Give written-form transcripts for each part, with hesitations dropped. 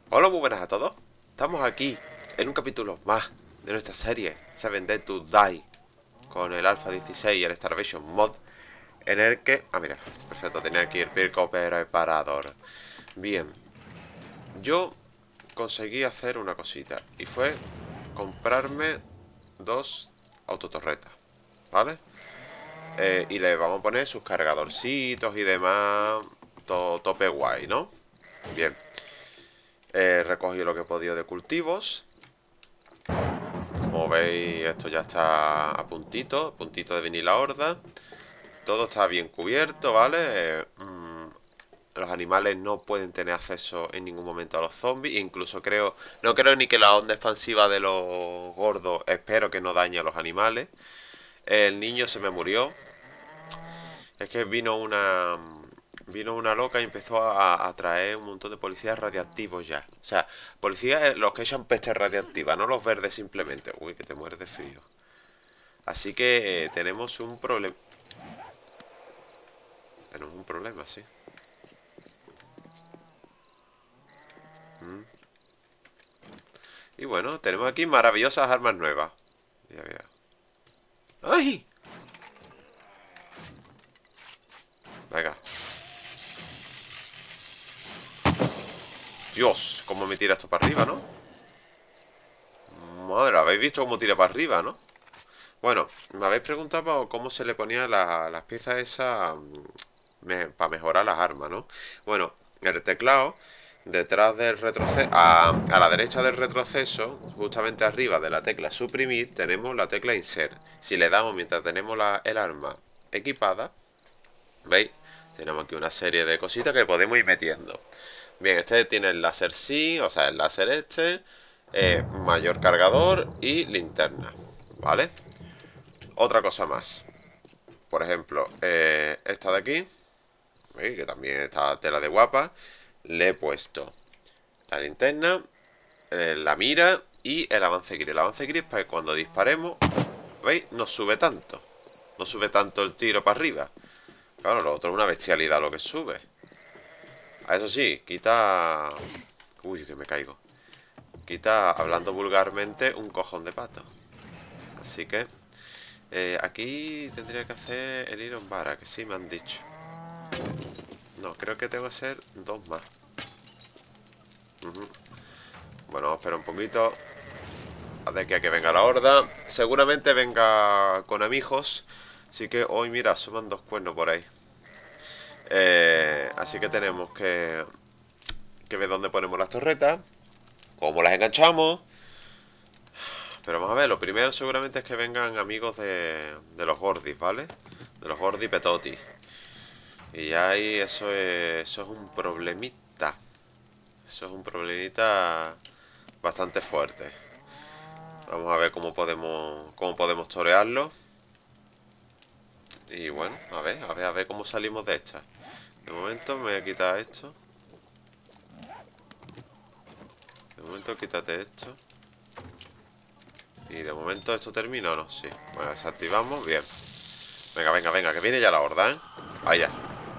Hola, muy buenas a todos. Estamos aquí en un capítulo más de nuestra serie Seven Dead to Die con el Alpha 16 y el Starvation Mod, en el que... Ah, mira, perfecto, tenía que ir Pirco Preparador. Bien, yo conseguí hacer una cosita y fue comprarme dos autotorretas, ¿vale? Y le vamos a poner sus cargadorcitos y demás, todo tope guay, ¿no? Bien, he recogido lo que he podido de cultivos. Como veis, esto ya está a puntito de venir la horda. Todo está bien cubierto, ¿vale? Los animales no pueden tener acceso en ningún momento a los zombies. Incluso creo, no creo ni que la onda expansiva de los gordos, espero que no dañe a los animales. El niño se me murió. Es que vino una loca y empezó a traer un montón de policías radiactivos ya. O sea, policías los que echan peste radiactiva, no los verdes simplemente. Uy, que te mueres de frío. Así que tenemos un problema. Tenemos un problema, sí. Y bueno, tenemos aquí maravillosas armas nuevas. Mira, mira. ¡Ay! Venga. Dios, cómo me tira esto para arriba, ¿no? Madre, habéis visto cómo tira para arriba, ¿no? Bueno, me habéis preguntado cómo se le ponía las piezas esas para mejorar las armas, ¿no? Bueno, el teclado, detrás del retroceso, a la derecha del retroceso, justamente arriba de la tecla suprimir, tenemos la tecla insert. Si le damos mientras tenemos el arma equipada, ¿veis? Tenemos aquí una serie de cositas que podemos ir metiendo. Bien, este tiene el láser sí, o sea, el láser este, mayor cargador y linterna, ¿vale? Otra cosa más. Por ejemplo, esta de aquí, ¿veis? Que también está tela de guapa. Le he puesto la linterna, la mira y el avance gris. El avance gris para que cuando disparemos, ¿veis? No sube tanto. No sube tanto el tiro para arriba. Claro, lo otro es una bestialidad lo que sube. A eso sí, quita... Uy, que me caigo. Quita, hablando vulgarmente, un cojón de pato. Así que... aquí tendría que hacer el Iron Bara, que sí me han dicho. No, creo que tengo que hacer dos más. Bueno, vamos a esperar un poquito. De aquí a que venga la horda. Seguramente venga con amigos. Así que hoy, mira, suman dos cuernos por ahí. Así que tenemos que ver dónde ponemos las torretas. Cómo las enganchamos. Pero vamos a ver, lo primero seguramente es que vengan amigos de los gordis, ¿vale? De los gordis petotis. Y ya ahí eso es un problemita. Eso es un problemita bastante fuerte. Vamos a ver cómo podemos torearlo. Y bueno, a ver cómo salimos de esta. De momento me voy a quitar esto. De momento quítate esto. Y de momento esto termina o no, sí. Bueno, desactivamos, bien. Venga, venga, venga, que viene ya la horda, ¿eh? Vaya.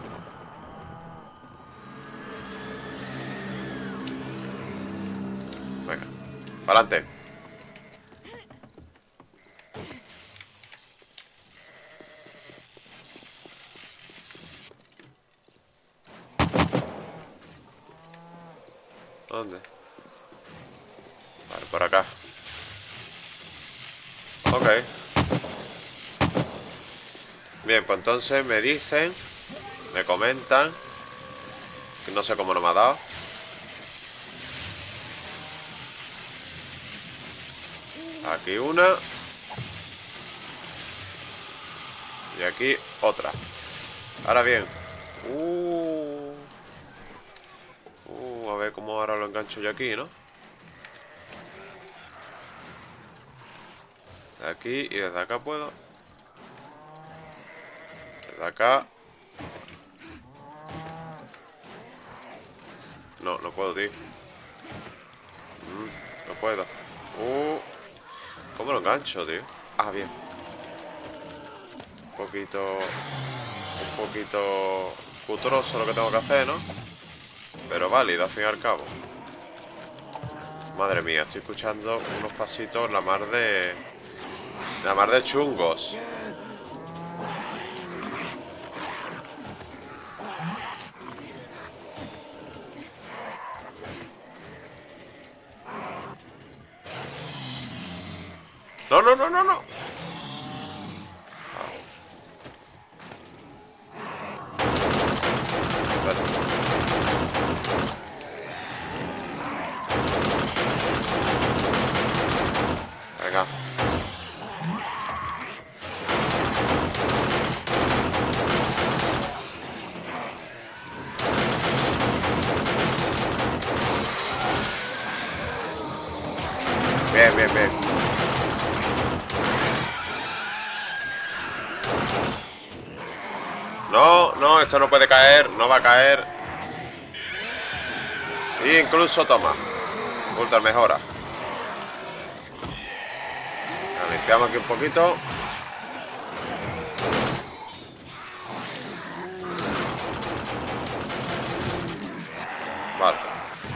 Venga, para adelante. ¿Dónde? Vale, por acá. Ok. Bien, pues entonces me dicen, me comentan, que no sé cómo no me ha dado. Aquí una. Y aquí otra. Ahora bien. A ver cómo ahora lo engancho yo aquí, ¿no? De aquí y desde acá puedo. Desde acá. No, no puedo, tío. No puedo. ¿Cómo lo engancho, tío? Ah, bien. Un poquito cutroso lo que tengo que hacer, ¿no? Pero válido, al fin y al cabo. Madre mía, estoy escuchando unos pasitos la mar de... La mar de chungos. No, no, no, no, no. Venga. Bien, bien, bien. No, no, esto no puede caer. No va a caer. Y incluso toma. Ultra mejora. La limpiamos aquí un poquito. Vale.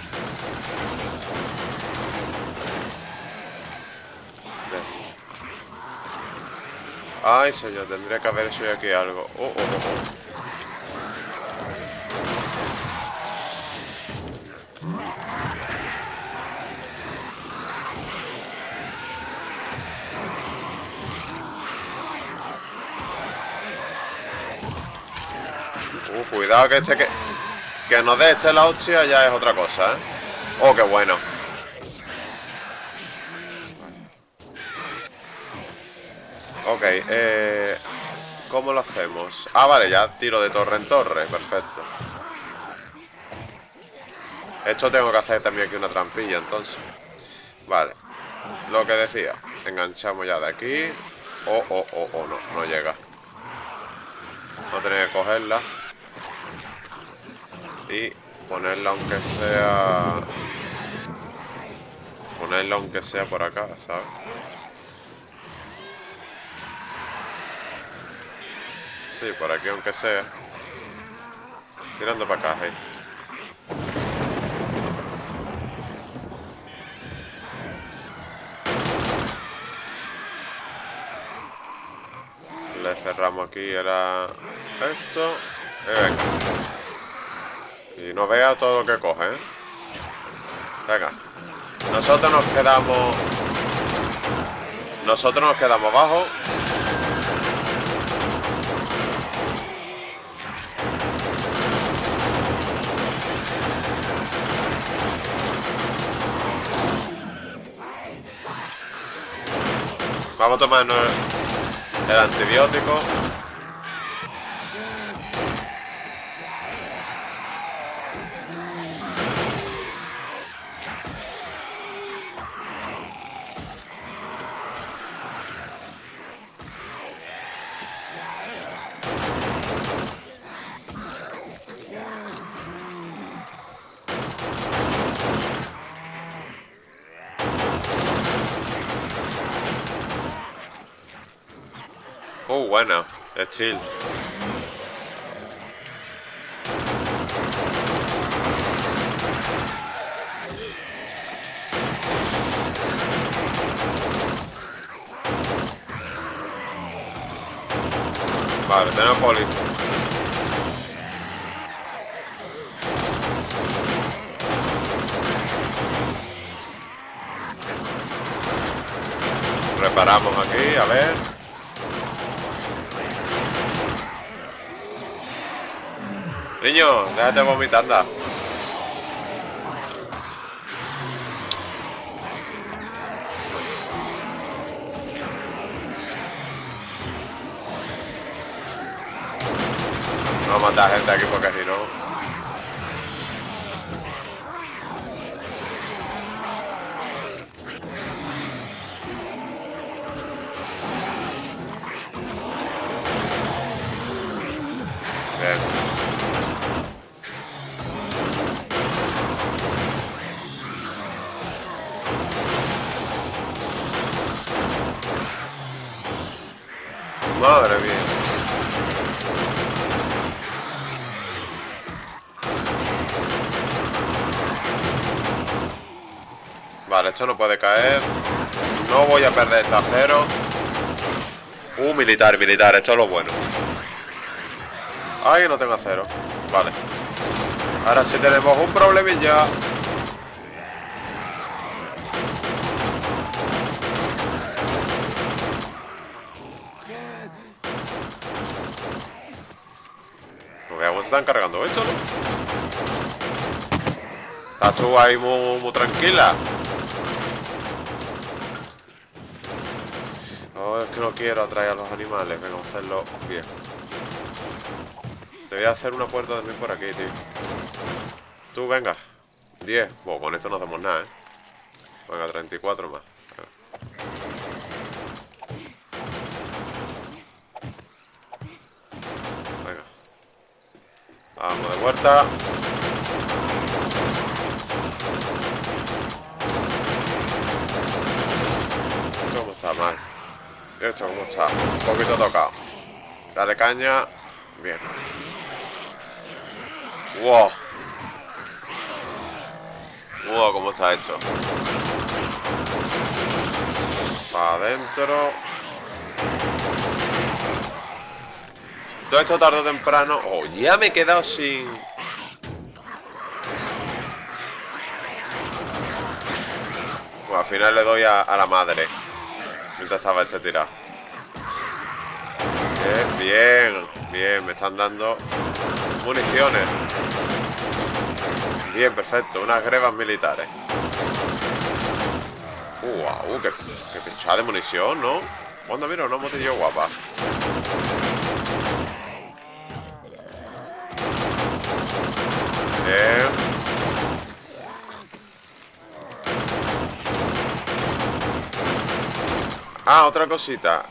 Bien. Ay, señor, tendría que haber hecho yo aquí algo. Oh, oh, oh. Cuidado que este que nos dé este la hostia ya es otra cosa, ¿eh? Oh, qué bueno. Ok, ¿cómo lo hacemos? Ah, vale, ya tiro de torre en torre, perfecto. Esto tengo que hacer también aquí una trampilla, entonces. Vale, lo que decía. Enganchamos ya de aquí. Oh, oh, oh, oh, no, no llega. Vamos a tener que cogerla y ponerla aunque sea... Ponerla aunque sea por acá, ¿sabes? Sí, por aquí aunque sea. Tirando para acá, hey. Le cerramos aquí, era esto. Y venga. Y no vea todo lo que coge, ¿eh? Venga. Nosotros nos quedamos... Nosotros nos quedamos abajo. Vamos a tomarnos el antibiótico. Bueno, es chill. Vale, tenemos poli. Reparamos aquí, a ver. Niño, déjate vomitar, anda. No matar gente aquí porque si no... Bien. Madre mía. Vale, esto no puede caer. No voy a perder este acero. Militar, militar, esto es lo bueno. Ay, no tengo acero. Vale. Ahora sí tenemos un problemilla. No veamos si están cargando esto, ¿no? Estás tú ahí muy tranquila. Oh, es que no quiero atraer a los animales. Venga, vamos a hacerlo bien. Te voy a hacer una puerta también por aquí, tío. Tú, venga. 10. Bueno, con esto no hacemos nada, ¿eh? Venga, 34 más. Venga. Vamos de vuelta. Esto cómo está mal. Esto cómo está. Un poquito tocado. Dale caña. Bien. Wow. Wow, cómo está hecho. Para adentro. Todo esto tarde o temprano. Oh, ya me he quedado sin. Bueno, al final le doy a la madre. Mientras estaba este tirado. Bien, bien, me están dando municiones. Bien, perfecto, unas grebas militares. Wow, qué pinchada de munición, ¿no? Cuando mira una motillo guapa. Bien. Ah, otra cosita.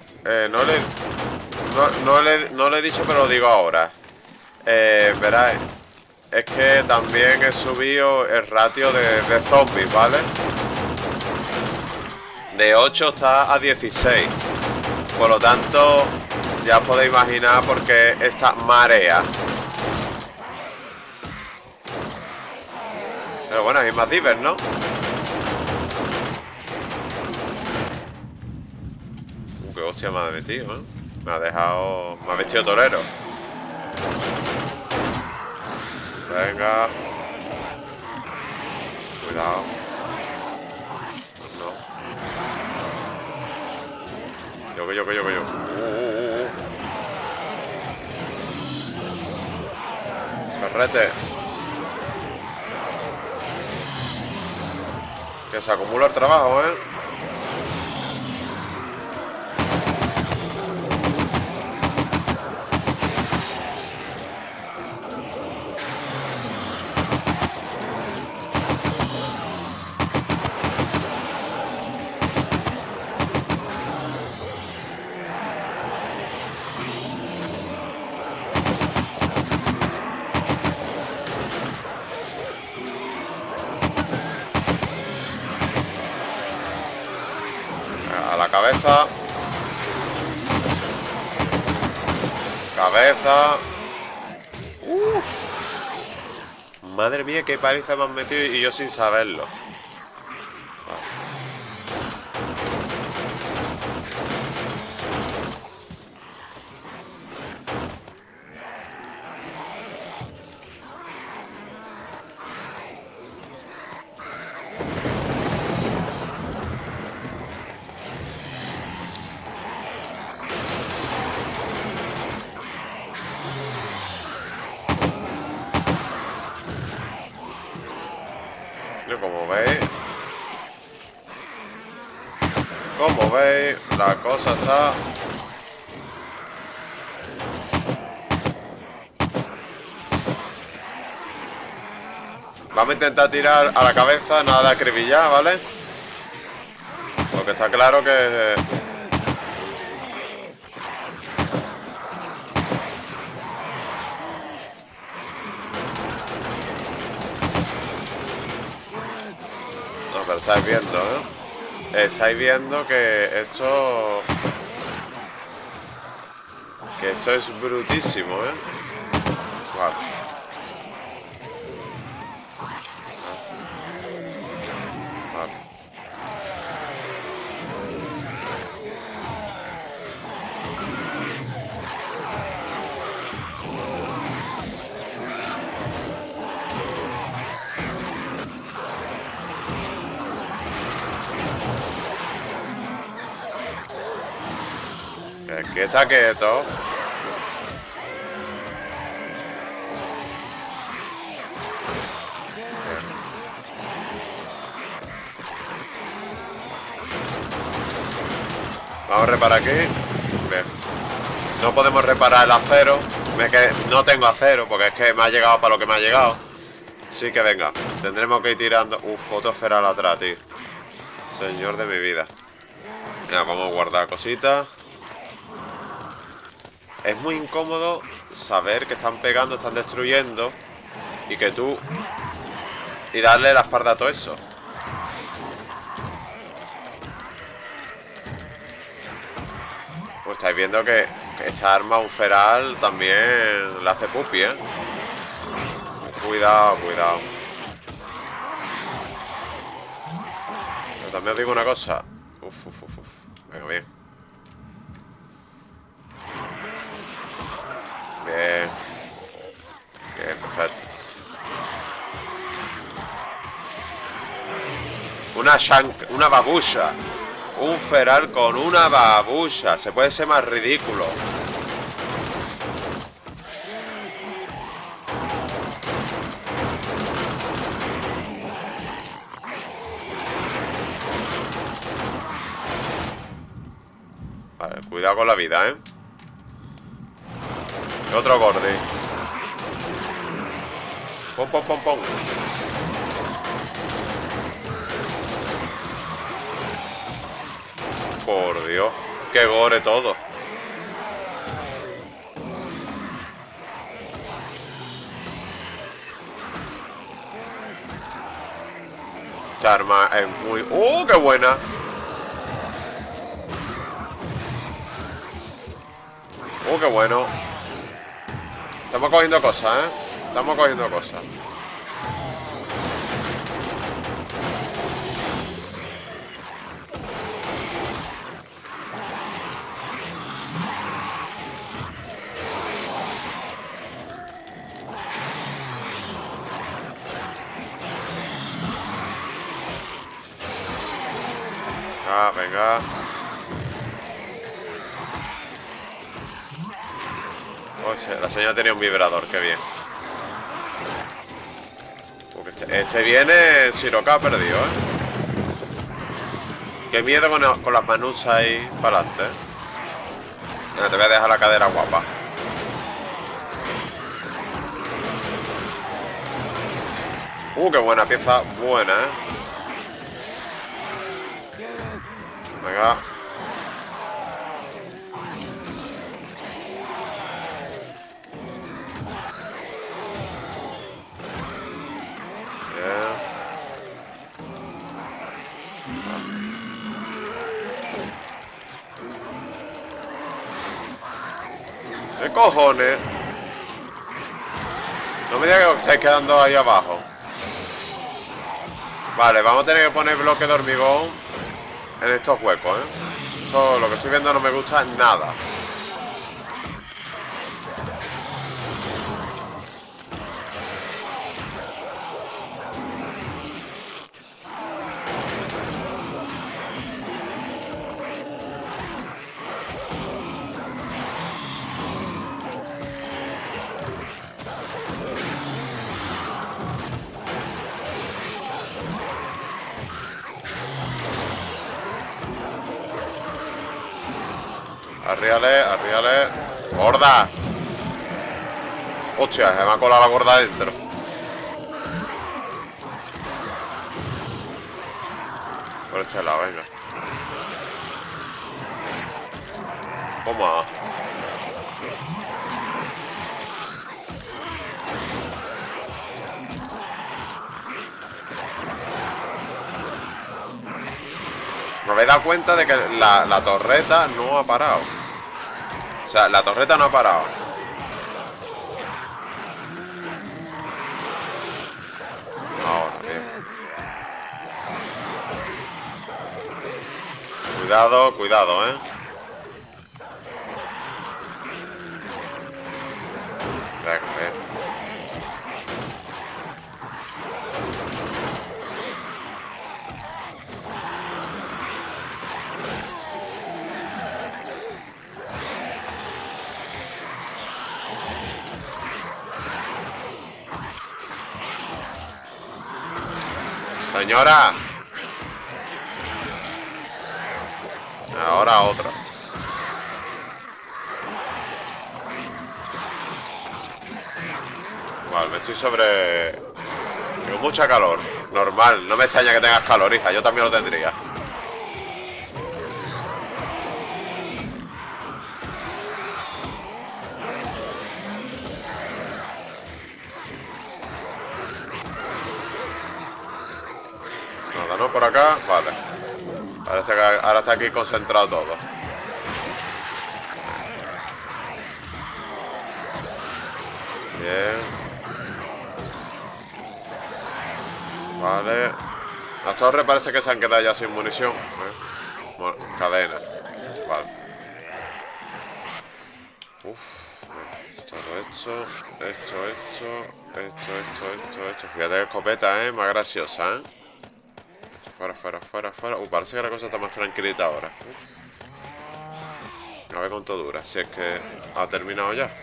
No le he dicho, pero lo digo ahora. Verás, es que también he subido el ratio de zombies, ¿vale? De 8 está a 16. Por lo tanto, ya os podéis imaginar por qué esta marea. Pero bueno, hay más divers, ¿no? Qué hostia me ha metido, ¿eh? Me ha dejado... Me ha vestido torero. Venga. Cuidado. No. Yo. Perrete. Que se acumula el trabajo, ¿eh? A la cabeza. Cabeza. Madre mía, qué paliza me han metido y yo sin saberlo. Como veis, la cosa está... Vamos a intentar tirar a la cabeza, nada de acribillar, ¿vale? Porque está claro que... No, pero estáis viendo, ¿eh? Estáis viendo que esto... Que esto es brutísimo, ¿eh? Vale. Vale. Que está quieto. Vamos a reparar aquí. Bien. No podemos reparar el acero. No tengo acero porque es que me ha llegado para lo que me ha llegado. Así que venga, tendremos que ir tirando. Uf, otro feral atrás, tío. Señor de mi vida. Mira, vamos a guardar cositas. Es muy incómodo saber que están pegando, están destruyendo. Y que tú... Y darle la espalda a todo eso. Pues estáis viendo que esta arma, un feral, también le hace pupi, ¿eh? Cuidado, cuidado. Pero también os digo una cosa. Uf, uf, uf, uf. Venga, bien. Bien. Bien, perfecto. Una babucha. Un feral con una babucha. Se puede ser más ridículo. Vale, cuidado con la vida, ¿eh? Otro gordi. Pom, pom, pom, pom. Por Dios, que gore todo. Esta arma es muy... ¡Oh, qué buena! ¡Oh, qué bueno! Estamos cogiendo cosas, ¿eh? Estamos cogiendo cosas. Ah, venga. Oh, sí, la señora tenía un vibrador, qué bien. Porque este viene Siroca perdido, ¿eh? Qué miedo con las manusas ahí para adelante, ¿eh? Mira, te voy a dejar la cadera guapa. Qué buena pieza, buena, ¿eh? Venga. Bien. ¿Qué cojones? No me digas que os estáis quedando ahí abajo. Vale, vamos a tener que poner bloque de hormigón en estos huecos, ¿eh? Esto, lo que estoy viendo no me gusta nada. Arriale, arriale. ¡Gorda! Hostia, se me ha colado la gorda adentro. Por este lado, venga. Toma. Me habéis dado cuenta de que la torreta no ha parado. O sea, la torreta no ha parado. Ahora, bien. Cuidado, cuidado, ¿eh? Venga, bien. Señora. Ahora otra. Vale, me estoy sobre... Tengo mucha calor. Normal, no me extraña que tengas calor, hija. Yo también lo tendría. Nada, ¿no? Por acá, vale. Parece que ahora está aquí concentrado todo. Bien. Vale. Las torres parece que se han quedado ya sin munición. Bueno, cadena. Vale. Uf. Todo esto. Fíjate que escopeta, más graciosa, Fuera. Parece que la cosa está más tranquilita ahora. A ver cuánto dura. Si es que ha terminado ya.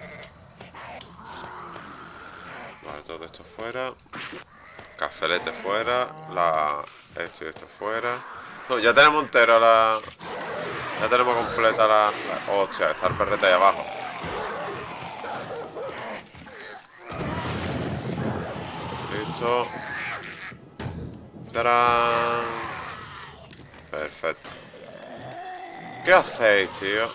Vale, todo esto fuera. Cafelete fuera. Esto y esto fuera. No, ya tenemos entera la... Ya tenemos completa la... Hostia, está el perrete ahí abajo. Listo. ¡Tarán! Perfecto. ¿Qué hacéis, tío?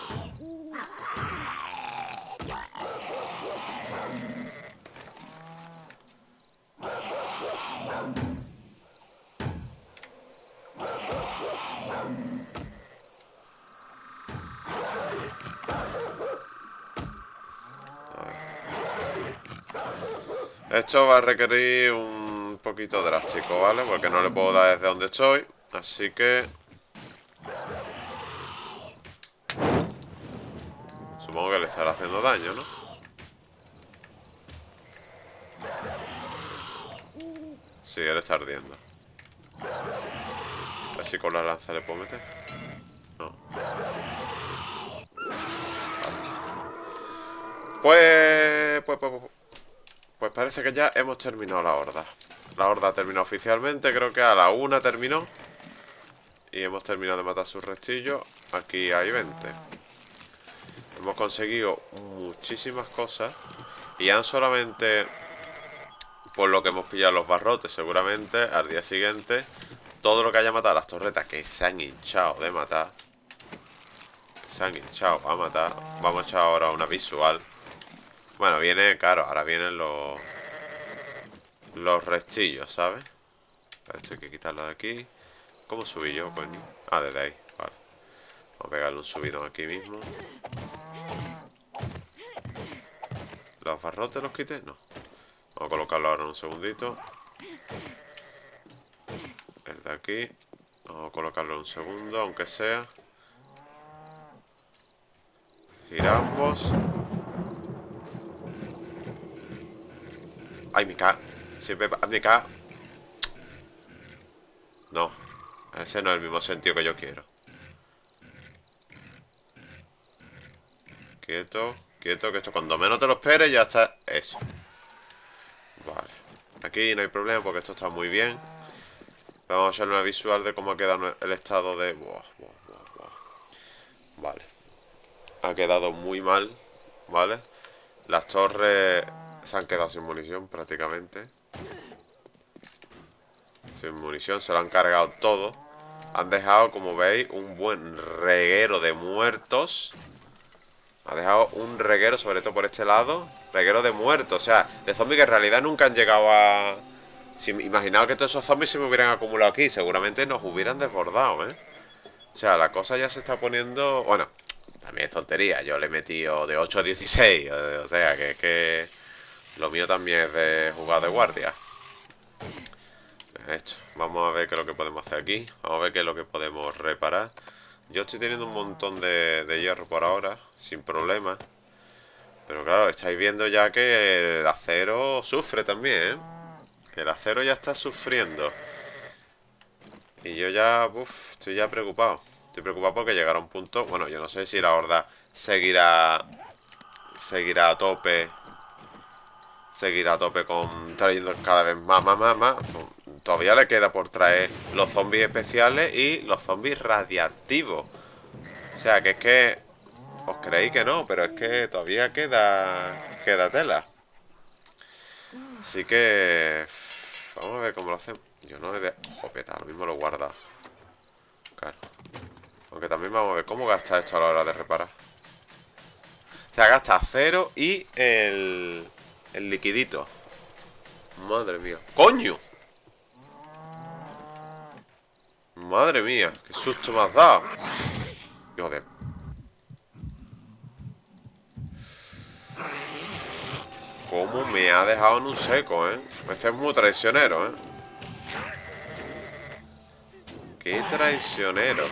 Esto va a requerir un poquito drástico, ¿vale? Porque no le puedo dar desde donde estoy. Así que... Supongo que le estará haciendo daño, ¿no? Sí, él está ardiendo. A ver si con la lanza le puedo meter. No. Pues parece que ya hemos terminado la horda. La horda ha terminado oficialmente. Creo que a la 1 terminó. Y hemos terminado de matar sus restillos. Aquí hay 20. Hemos conseguido muchísimas cosas. Y han solamente... Por lo que hemos pillado los barrotes. Seguramente al día siguiente todo lo que haya matado a las torretas, que se han hinchado de matar, se han hinchado a matar. Vamos a echar ahora una visual. Bueno, viene, claro, ahora vienen los restillos, ¿sabes? Esto hay que quitarlo de aquí. ¿Cómo subí yo, coño? Ah, desde ahí, vale. Vamos a pegarle un subidón aquí mismo. ¿Los barrotes los quité? No. Vamos a colocarlo ahora un segundito. El de aquí. Vamos a colocarlo un segundo, aunque sea. Giramos. Ay, me cae. Siempre me cae. No. Ese no es el mismo sentido que yo quiero. Quieto, quieto, que esto cuando menos te lo esperes ya está. Eso. Vale. Aquí no hay problema porque esto está muy bien. Vamos a hacer una visual de cómo ha quedado el estado de... Buah. Vale. Ha quedado muy mal. ¿Vale? Las torres se han quedado sin munición prácticamente. Sin munición, se lo han cargado todo. Han dejado, como veis, un buen reguero de muertos. Ha dejado un reguero, sobre todo por este lado. Reguero de muertos, o sea, de zombies que en realidad nunca han llegado a... Si imaginaos que todos esos zombies se me hubieran acumulado aquí, seguramente nos hubieran desbordado, ¿eh? O sea, la cosa ya se está poniendo... Bueno, también es tontería. Yo le he metido de 8 a 16. O sea, que es que... Lo mío también es de jugar de guardia. Esto. Vamos a ver qué es lo que podemos hacer aquí. Vamos a ver qué es lo que podemos reparar. Yo estoy teniendo un montón de hierro por ahora, sin problema. Pero claro, estáis viendo ya que el acero sufre también, ¿eh? Que el acero ya está sufriendo. Y yo ya, estoy ya preocupado. Estoy preocupado porque llegará un punto... Bueno, yo no sé si la horda seguirá a tope. Seguirá a tope con trayendo cada vez más. todavía le queda por traer los zombies especiales y los zombies radiactivos. O sea, que es que... Os creéis que no, pero es que todavía queda tela. Así que... Vamos a ver cómo lo hacemos. Yo no he de... Jopeta, lo mismo lo he guardado. Claro. Aunque también vamos a ver cómo gasta esto a la hora de reparar. O sea, gasta acero y el liquidito. Madre mía. ¡Coño! Madre mía, qué susto me has dado. Joder. Cómo me ha dejado en un seco, ¿eh? Este es muy traicionero, ¿eh? Qué traicionero.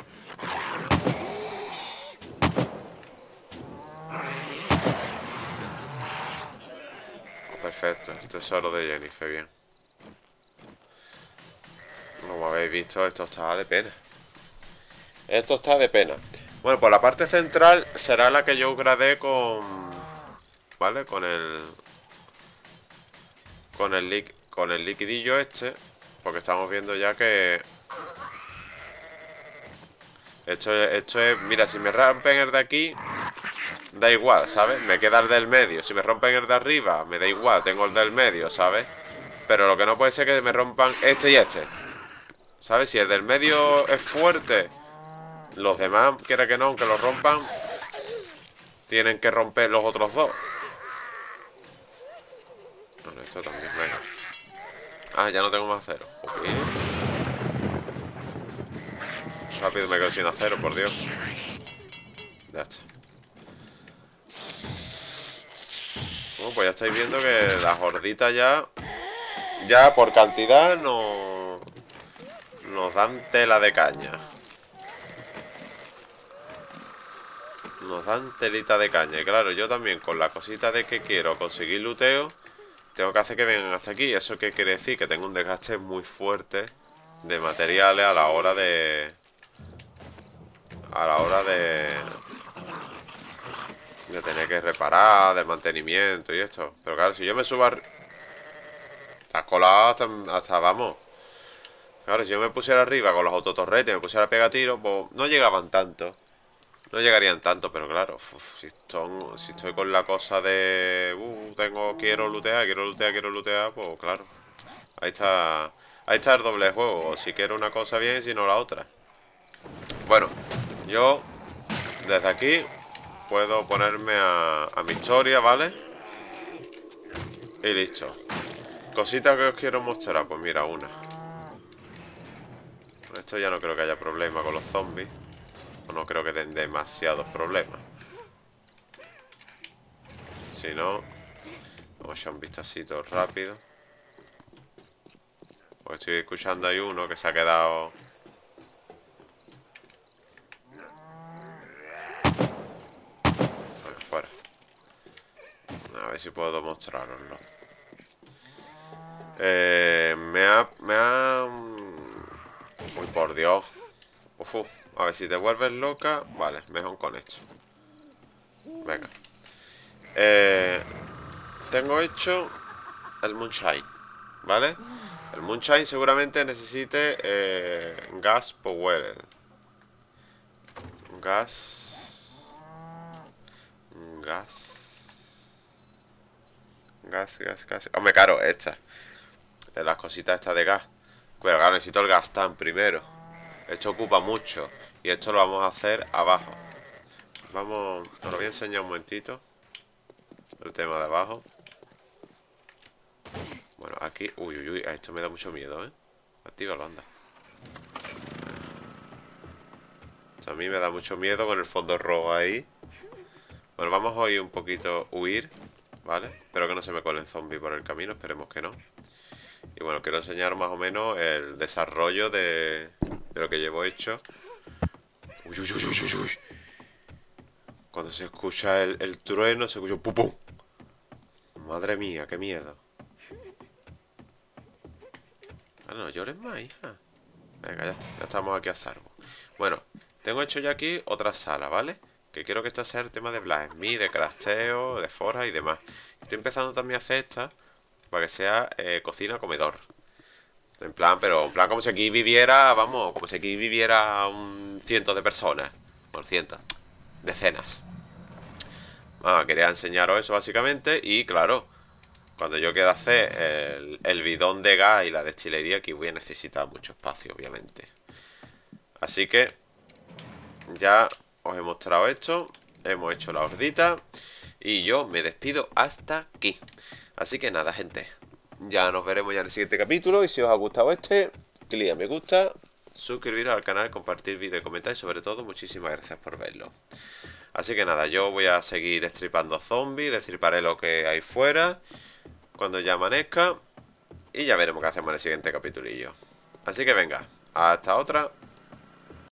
Oh, perfecto, el tesoro de Jennifer, bien. Como habéis visto, esto está de pena. Esto está de pena. Bueno, pues la parte central será la que yo upgradeé con... ¿Vale? Con el liquidillo este. Porque estamos viendo ya que... Esto es... Mira, si me rompen el de aquí, da igual, ¿sabes? Me queda el del medio. Si me rompen el de arriba, me da igual, tengo el del medio, ¿sabes? Pero lo que no puede ser es que me rompan este y este, ¿sabes? Si el del medio es fuerte, los demás, quiera que no, aunque lo rompan, tienen que romper los otros dos. Bueno, esto también, venga. Ah, ya no tengo más acero. Ok. Rápido me quedo sin acero, por Dios. Ya está. Bueno, pues ya estáis viendo que las gorditas ya por cantidad nos dan tela de caña. Nos dan telita de caña. Y claro, yo también con la cosita de que quiero conseguir luteo, tengo que hacer que vengan hasta aquí. ¿Eso qué quiere decir? Que tengo un desgaste muy fuerte de materiales a la hora de... de tener que reparar, de mantenimiento y esto. Pero claro, si yo me subo a... Estás colado hasta vamos. Claro, si yo me pusiera arriba con los autotorretes, me pusiera a pegar tiros, pues no llegaban tanto. No llegarían tanto, pero claro, si estoy con la cosa de... quiero lootear, pues claro. Ahí está el doble juego. O si quiero una cosa bien, si no la otra. Bueno, yo desde aquí puedo ponerme a mi historia, ¿vale? Y listo. Cositas que os quiero mostrar, pues mira, una. Esto ya no creo que haya problema con los zombies. O no creo que den demasiados problemas. Si no, vamos a echar un vistacito rápido. Porque estoy escuchando ahí uno que se ha quedado... Venga, fuera. A ver si puedo mostraroslo. Uy, por Dios. Uf, a ver si te vuelves loca. Vale, mejor con esto. Venga. Tengo hecho el Moonshine, ¿vale? El Moonshine seguramente necesite gas powered. Gas. Hombre, claro, esta. Las cositas estas de gas. Pero claro, necesito el gas tan primero. Esto ocupa mucho. Y esto lo vamos a hacer abajo. Vamos, os lo voy a enseñar un momentito. El tema de abajo. Bueno, aquí... Uy, a esto me da mucho miedo, ¿eh? Actívalo, anda. Esto a mí me da mucho miedo con el fondo rojo ahí. Bueno, vamos a ir un poquito huir, ¿vale? Espero que no se me colen zombies por el camino, esperemos que no. Y bueno, quiero enseñar más o menos el desarrollo de lo que llevo hecho. Uy. Cuando se escucha el trueno, se escucha ¡pum, pum! Madre mía, qué miedo. Ah, no llores más, hija. Venga, ya estamos aquí a salvo. Bueno, tengo hecho ya aquí otra sala, ¿vale? Que quiero que esta sea el tema de Blasphemy, de crafteo, de forja y demás. Estoy empezando también a hacer esta para que sea cocina-comedor. En plan, pero en plan como si aquí viviera, vamos, como si aquí viviera un ciento de personas. Por cientos, decenas. Quería enseñaros eso básicamente. Y claro, cuando yo quiera hacer el bidón de gas y la destilería, aquí voy a necesitar mucho espacio, obviamente. Así que ya os he mostrado esto. Hemos hecho la hordita. Y yo me despido hasta aquí. Así que nada, gente. Ya nos veremos ya en el siguiente capítulo. Y si os ha gustado este, clic a me gusta, suscribiros al canal, compartir vídeo y comentar. Y sobre todo, muchísimas gracias por verlo. Así que nada, yo voy a seguir destripando zombies. Destriparé lo que hay fuera cuando ya amanezca. Y ya veremos qué hacemos en el siguiente capitulillo. Así que venga, hasta otra.